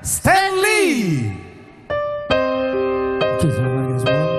Stanley. Okay, so I guess one.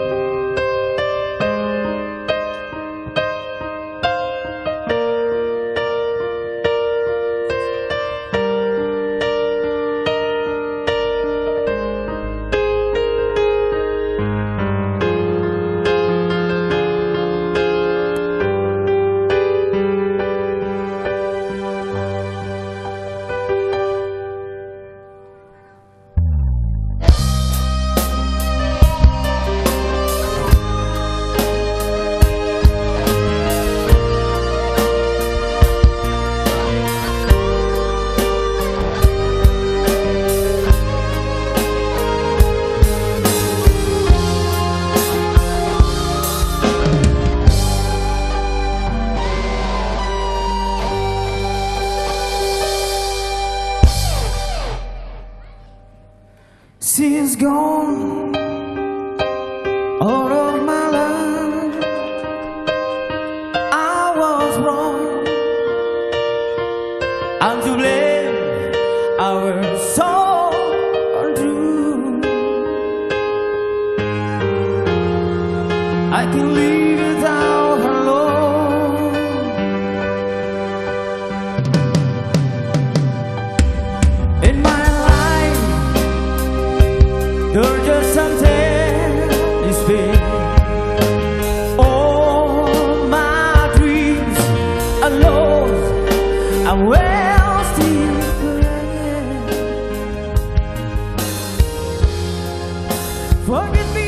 She's gone out of my life. I was wrong. I'm to blame. I was so untrue. I can live without her love. In my life, there's just something is big. All my dreams are lost. I will still pray. Forgive me.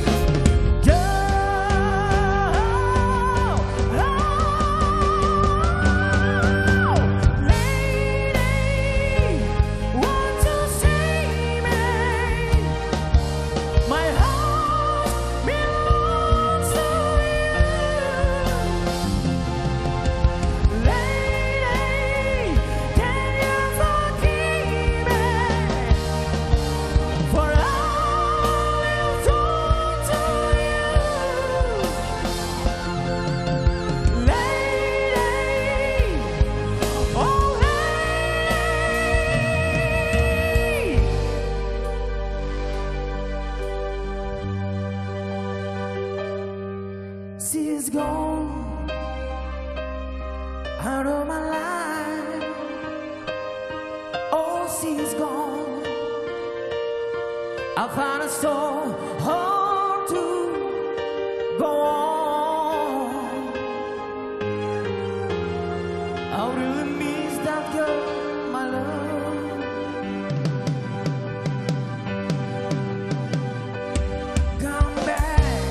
She's gone out of my life. Oh, she's gone. I found it so hard to go on. I really miss that girl, my love. Come back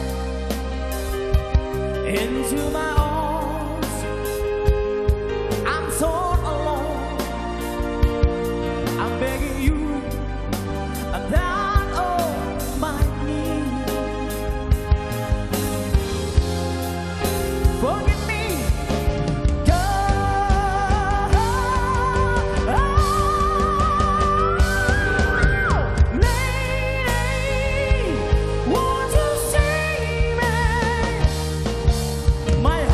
into my arms. I'm so alone. I'm begging you, I'm down on my knees. Forgive me, girl. Lady, won't you see me? My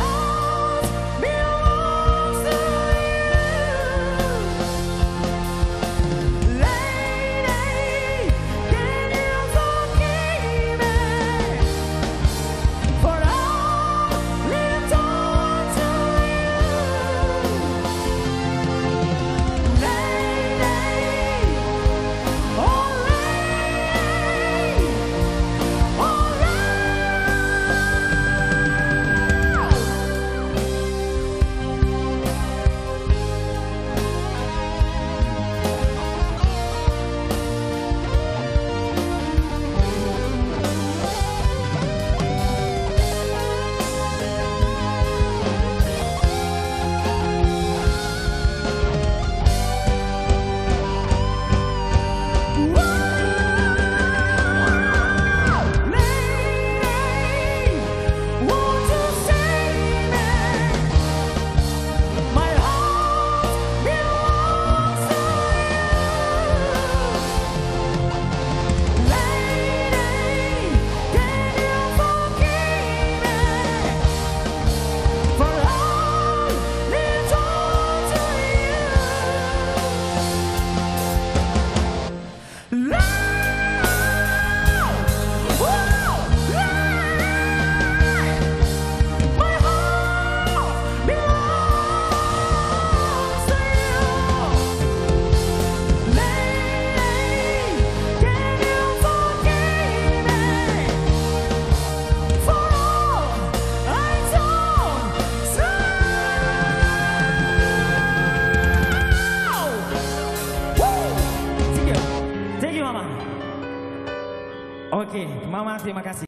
Oke, Mama terima kasih.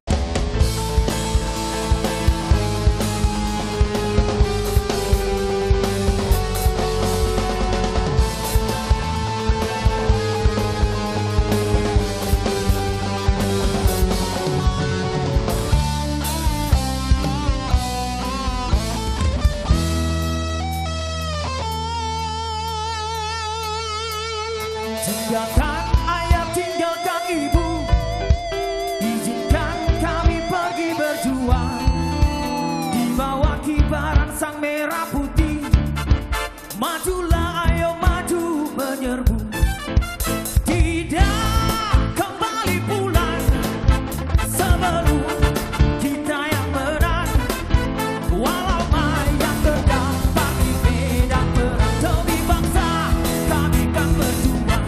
Tinggalkan ayah, tinggalkan ibu, izinkan kami pergi berjuang di bawah kibaran sang merah putih. Majulah, ayo maju menyerbu, tidak kembali pulang sebelum kita yang menang. Walau mayat terdampar di medan perang demi bangsa, kami kan berjuang.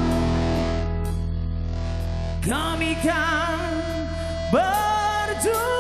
Kami kan berjuang.